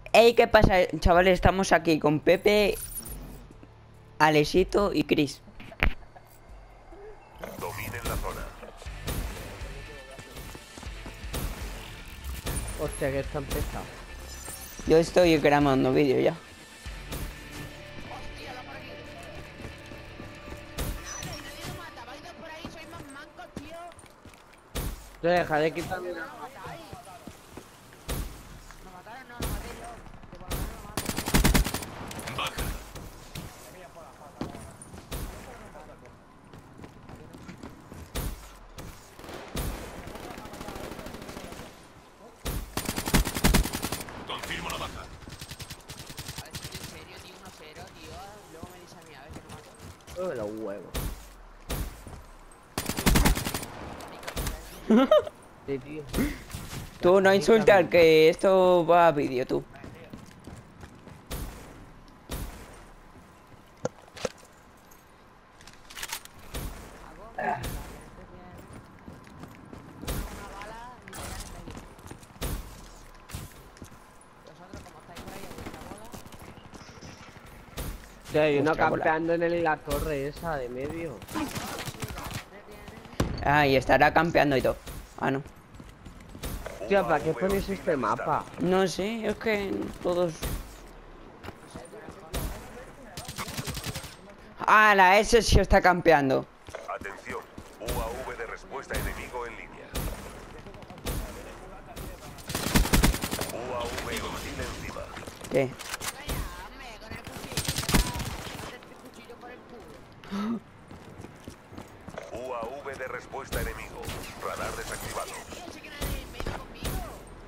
Hey, ¿qué pasa, chavales? Estamos aquí con Pepe, Alexito y Chris. Dominen la zona. Hostia, que está empezado. Yo estoy grabando vídeo ya. Hostia, la por aquí. Nada, y nadie lo mata. Vais dos por ahí, sois más mancos, tío. Yo dejaré quitarme No una... lo matáis. Lo mataron, no, lo maté yo. Que por lo menos lo mato. Baja. Confirmo la baja. A ver si en serio, tío, 1-0, tío. Luego me dice a mí, a ver que no mato. de los huevos. Sí, tío. Tú no insultas que esto va a vídeo, tú. Hago mi vida, que estés bien. Una bala, ni me dan en medio. Vosotros, como estáis por ahí a vuestra bola. Sí, hay uno Vuestra bola. campeando en la torre esa de medio. Ah, y estará campeando y todo. Ah, no. Tío, ¿para qué pones este mapa? No sé, es que todos... Ah, la S sí está campeando. Atención. UAV de respuesta enemigo en línea. UAV hostil encima. ¿Qué? Calla, hombre, con el cuchillo. Meterte el cuchillo por el culo. UAV de respuesta enemigo. Radar desactivado. Tío, sé que nadie en medio conmigo.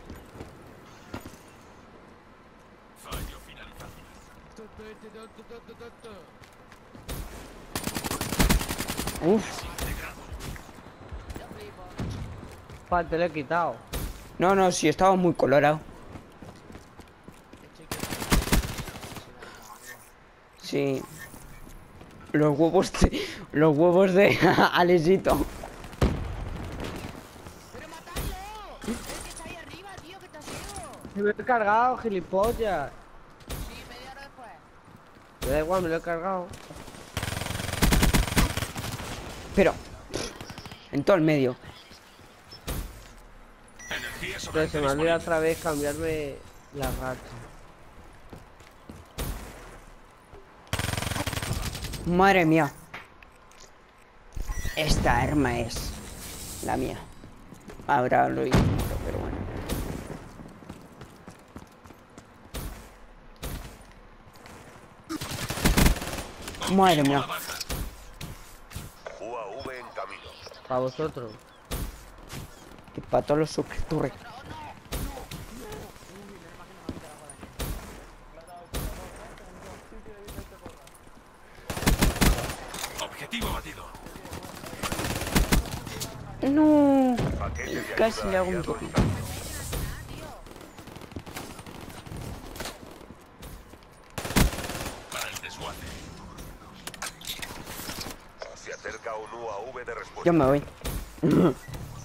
Fallo finalizado. Uf. Yo flipo. Pa, te lo he quitado. No, no, sí, estaba muy colorado. Sí. Los huevos de Alexito. ¡Pero matadlo! ¡Es que está ahí arriba, tío, que está ciego! Me lo he cargado, gilipollas. Sí, media hora después. Me da igual, me lo he cargado. Pero... en todo el medio. Energía Pero se me ha olvidado disponible. otra vez cambiarme la racha. Madre mía. Esta arma es la mía. Ahora lo ignoro, pero bueno. Madre mía. UAV en camino. Para vosotros. Y para todos los suscriptores. Objetivo batido. No. Paquete de Casi ayuda le hago un aliado toque. en camino. Para el desguace. Se acerca un UAV de respuesta. Yo me voy. ¡Da una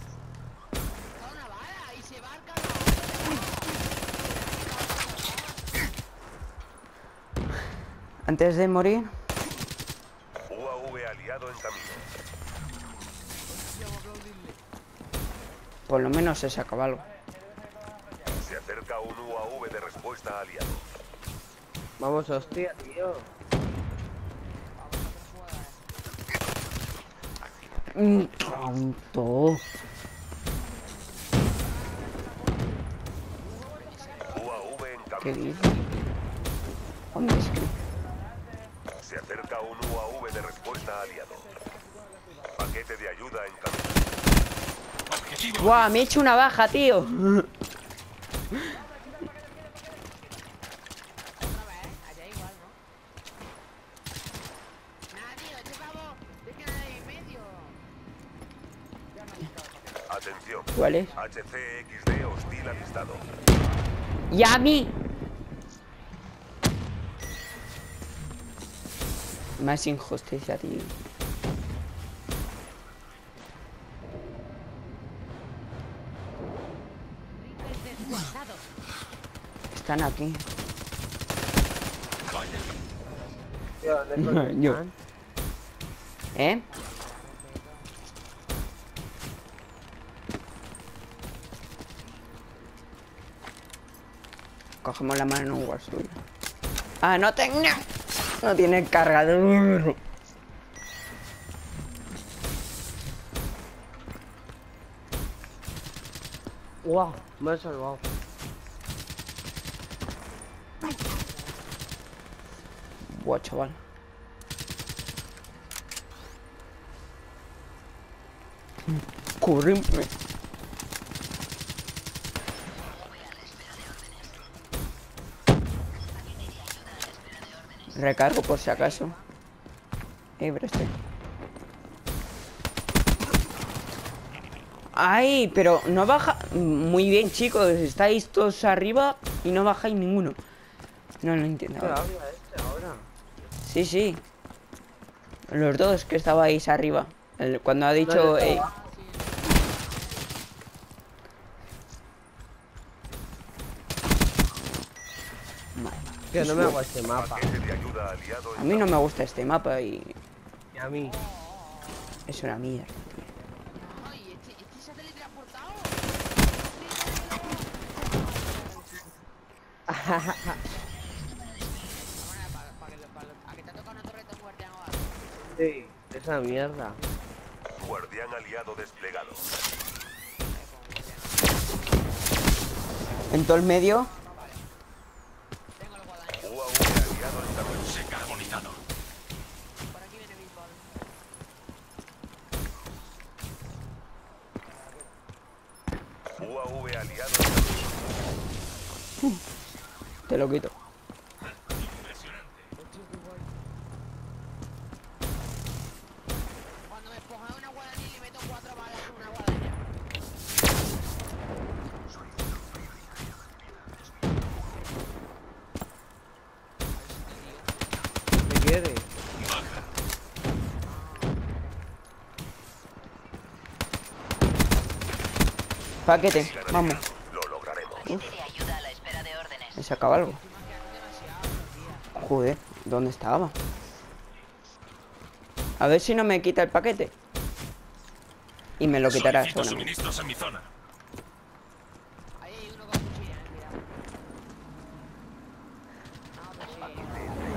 bala! ¡Y se va al carajo! Antes de morir. UAV aliado en camino. Por lo menos se sacaba algo. Se acerca un UAV de respuesta aliado. Vamos, hostia, tío. Tonto. UAV en ¿Qué camino. dices? ¿Dónde es que? Se acerca un UAV de respuesta aliado. Paquete de ayuda en camino. Objetivo. ¡Guau! Me he hecho una baja, tío. Otra vez, allá igual, ¿no? Nada, tío, este pavo. Es que nadie en medio. Atención. ¿Cuál es? HCXD hostil avistado. ¡Y a mí! Más injusticia, tío. Están aquí. Tío, ¿dónde coño Yo. están? ¿Eh? Cogemos la mano en un suyo. Ah, no tengo. No tiene cargador. ¡Wow! Me he salvado. Buah, chaval. Corre. Recargo por si acaso. Pero estoy. Ay, pero no baja. Muy bien, chicos. Estáis todos arriba y no bajáis ninguno. No lo entiendo. ¿Qué habla este ahora? Sí, sí. Los dos que estabais arriba. Cuando ha dicho. No, yo estaba Que no me hago este mapa. Paquete de ayuda aliado A mí no me gusta este mapa y Y a mí. es una mierda. Ay, este se ha teletransportado. A que te ha tocado una torreta en guardián o algo. Sí, esa mierda. Guardián aliado desplegado. En todo el medio. Tengo el guadaña. UAV aliado establecido. Se carbonizado. Por aquí viene Bisbal. UAV aliado establecido. Te lo quito. Cuando me escojan una guadaña le meto 4 balas con una guadaña. ¿Qué quiere? Paquete, vamos. Lo lograremos. Me sacaba algo. Joder, ¿dónde estaba? A ver si no me quita el paquete. Y me lo quitará Solicito seguramente. suministros en mi zona. Ahí hay uno con cuchilla, cuidado. No, pero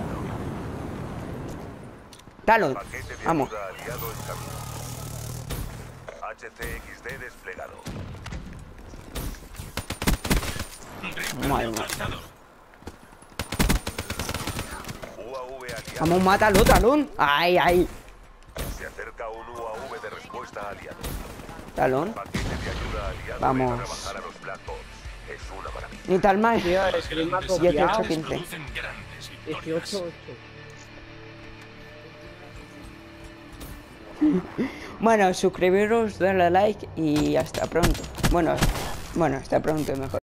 sí. Talon, Paquete de vamos. ayuda aliado en camino. HCXD desplegado. Madre mía. Localizado. UAV aliado. Vamos, mátalo, Talon. Ay, ay. Se acerca un UAV de respuesta aliado. Talon. Paquete de ayuda aliado. Vamos. Para bajar a los Black Ops. Es una maravilla. Ni tal más. Tío, el que me ha Grandes copiado. 18, 15. producen grandes victorias. 18-8. Bueno, suscribiros, darle a like y hasta pronto. Bueno, hasta pronto mejor.